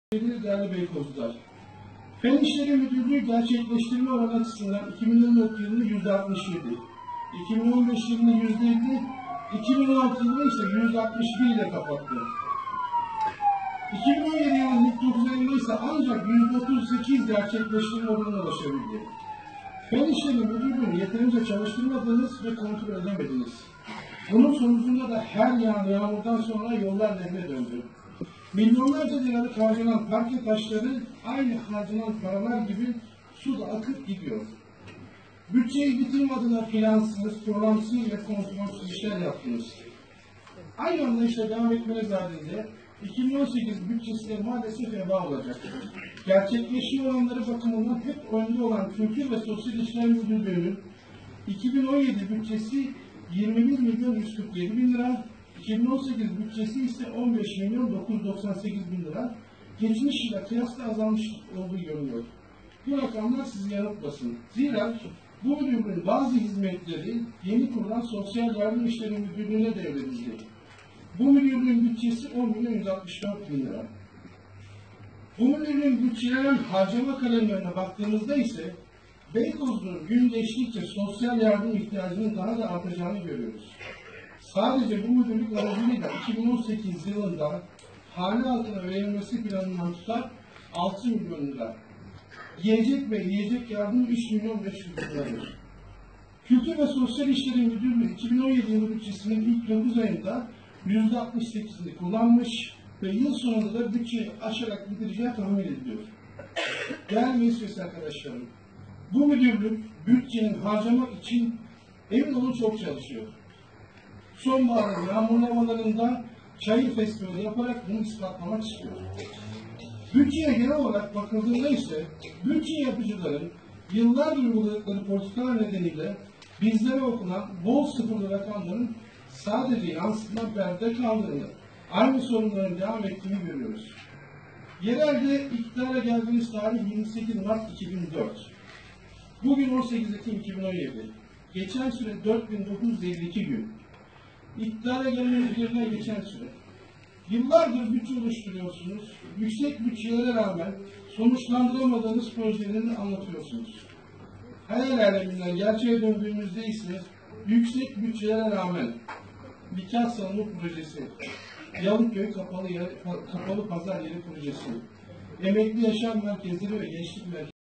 Değerli Beykozlular, Fen İşleri Müdürlüğü gerçekleştirme oranı açısından 2014 yılında %67, 2015 yılında %7, 2016 yılında ise %61 ile kapattı. 2017 yılının ilk 9 ayında ise ancak %38 gerçekleştirme oranına ulaşabildi. Fen İşleri Müdürlüğü'nü yeterince çalıştırmadınız ve kontrol edemediniz. Bunun sonucunda da her yağan yağmurdan sonra yollar nehre döndü. Milyonlarca liralık harcanan parke taşları aynı harcanan paralar gibi suda akıp gidiyor. Bütçeyi bitirme adına plansız, programsız ve kontrolsüz işler yaptınız. Aynı anlayışla devam etmeniz halinde 2018 bütçesi de maalesef heba olacak. Gerçekleşiyor olanları bakımından hep önde olan Kültür ve Sosyal İşler Müdürlüğü'nün 2017 bütçesi 21 milyon 147 bin lira, 2018 bütçesi ise 15 milyon 998 bin lira. Geçmiş yıla kıyasla azalmış olduğu görülüyor. Bu rakamlar sizi yanıltmasın. Zira bu müdürlüğün bazı hizmetleri yeni kurulan Sosyal Yardım İşleri Müdürlüğü'ne devredildi. Bu müdürlüğün bütçesi 10 milyon 164 bin lira. Bu müdürlüğün bütçelerin harcama kalemlerine baktığımızda ise Beykozlu'nun gün geçtikçe sosyal yardım ihtiyacının daha da artacağını görüyoruz. Sadece bu müdürlük aracılığıyla 2018 yılında hane halkına verilmesi planlanan tutar 6 milyon lira. Yiyecek ve yiyecek yardımı 3 milyon 500 liradır. Kültür ve Sosyal İşleri Müdürlüğü 2017 yılı bütçesinin ilk 9 ayında %68'ini kullanmış ve yıl sonunda da bütçeyi aşarak bitireceği tahmin ediliyor. Değerli meclis arkadaşlarım, bu müdürlük bütçenin harcamak için emin olun çok çalışıyor. Sonbaharın yağmurlamalarında çayır festivali yaparak bunu ispatlamak istiyor. Bütçeye genel olarak bakıldığında ise bütçe yapıcıların yıllardır uyguladıkları politikalar nedeniyle bizlere okunan bol sıfırlı rakamların sadece yansıtma perde kaldığını, aynı sorunların devam ettiğini görüyoruz. Yerelde iktidara geldiğimiz tarih 28 Mart 2004. Bugün 18 Ekim 2017. Geçen süre 4952 gün. İktidara gelmeniz üzerine geçen süre. Yıllardır bütçe oluşturuyorsunuz. Yüksek bütçelere rağmen sonuçlandıramadığınız projelerini anlatıyorsunuz. Hayal aleminden gerçeğe döndüğümüzde ise yüksek bütçelere rağmen nikah salonu projesi, Yalıköy kapalı pazar yeri projesi, emekli yaşam merkezleri ve gençlik merkezleri,